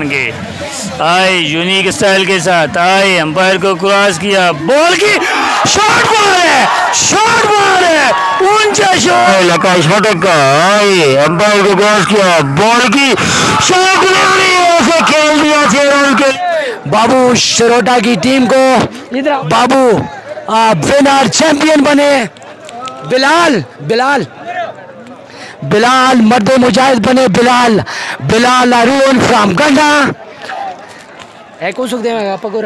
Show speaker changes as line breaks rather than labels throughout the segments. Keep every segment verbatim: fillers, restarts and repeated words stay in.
बन के आए यूनिक स्टाइल के साथ आए, अंपायर को क्रॉस किया, बॉल की शॉट बॉल है, शॉट बॉल है, ऊंचा शॉट लगा, शॉट का आए, अंपायर को क्रॉस किया, बॉल की शॉट ऐसे खेल दिया छह रन के।
बाबू शरोटा की टीम को बाबू विनर चैंपियन बने। बिलाल बिलाल बिलाल मर्द मुजाहिद बने। बिलाल बिलाल अरुण फ्रॉम गंडा पकड़।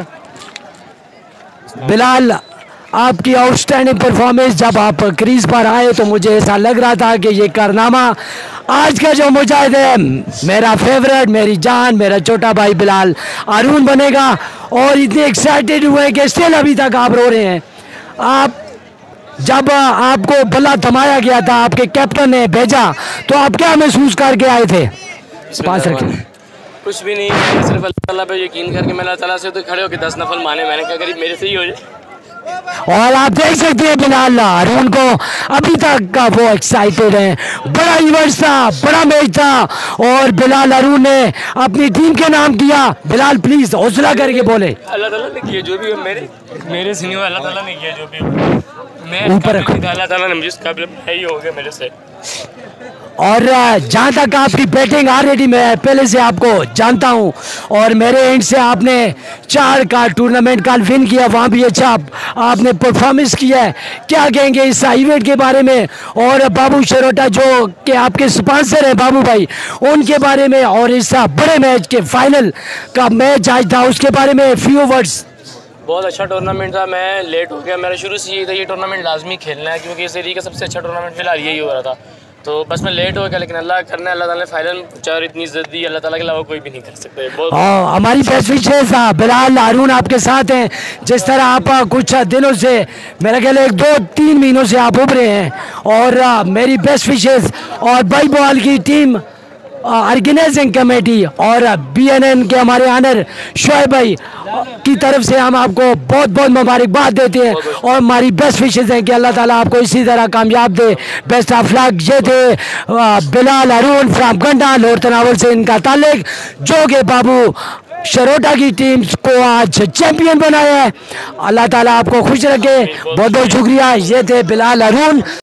बिलाल आपकी आउटस्टैंडिंग परफॉर्मेंस, जब आप क्रीज पर आए तो मुझे ऐसा लग रहा था कि ये कारनामा आज का जो मुजाहिद है, मेरा फेवरेट, मेरी जान, मेरा छोटा भाई बिलाल अरुण बनेगा। और इतने एक्साइटेड हुए कि स्टिल अभी तक आप रो रहे हैं। आप जब आपको बल्ला थमाया गया था, आपके कैप्टन ने भेजा, तो आप क्या महसूस करके आए थे? पास रखें।
कुछ भी नहीं, मैंने सिर्फ अल्लाह ताला पे यकीन करके मैं अल्लाह ताला से तो खड़े होकर दस नफल माने। मैंने कहा करीब मेरे से ही हो जाए।
और आप देख सकते हैं बिलाल अरुण को अभी तक का वो एक्साइटेड है। बड़ा इवेंट था, बड़ा मैच था और बिलाल अरुण ने अपनी टीम के नाम किया। बिलाल प्लीज हौसला करके बोले।
अल्लाह ताला ने किया जो भी हो, मेरे मेरे से नहीं हुआ, अल्लाह ताला ने किया जो भी हो। मैं
ऊपर
अल्लाह ताला ने मुझे इस काबिल ही हो गया मेरे से।
और जहाँ तक आपकी बैटिंग ऑलरेडी मैं पहले से आपको जानता हूँ और मेरे एंड से आपने चार का टूर्नामेंट का विन किया, वहाँ भी अच्छा आप, आपने परफॉर्मेंस किया है। क्या कहेंगे इस इवेंट के बारे में? और बाबू शरोटा जो कि आपके स्पॉन्सर हैं बाबू भाई, उनके बारे में, और इस बड़े मैच के फाइनल का मैच आज था उसके बारे में फ्यू वर्ड्स।
बहुत अच्छा टूर्नामेंट था। मैं लेट हो गया, मेरा शुरू से यही था ये टूर्नामेंट लाजमी खेलना है, क्योंकि इस एरिया का सबसे अच्छा टूर्नामेंट फिलहाल यही हो रहा था। तो बस मैं लेट हो गया, लेकिन अल्लाह करना है, अल्लाह ताला ने फाइनल पहुंचा और इतनी इज्जत दी, अल्लाह ताला के अलावा कोई भी नहीं कर सकते। बहुत
हमारी बेस्ट विशेष बिलाल अरुण आपके साथ हैं। जिस तरह आप कुछ दिनों से, मेरा ख्याल एक दो तीन महीनों से आप उभरे हैं, और मेरी बेस्ट विशेष और बाई बॉल की टीम, ऑर्गेनाइजिंग कमेटी और बी एन एन के हमारे आनर शोएब भाई की तरफ से हम आपको बहुत बहुत मुबारकबाद देते हैं और हमारी बेस्ट विशेष हैं कि अल्लाह ताला आपको इसी तरह कामयाब दे। Best of luck. ये थे बिलाल अरुण फ्रॉम गंडा, लोअर तनावल से इनका ताल्लुक, जो कि बाबू शरोटा की टीम को आज चैंपियन बनाया है। अल्लाह ताला आपको खुश रखे। बहुत बहुत शुक्रिया। ये थे बिलाल अरुण।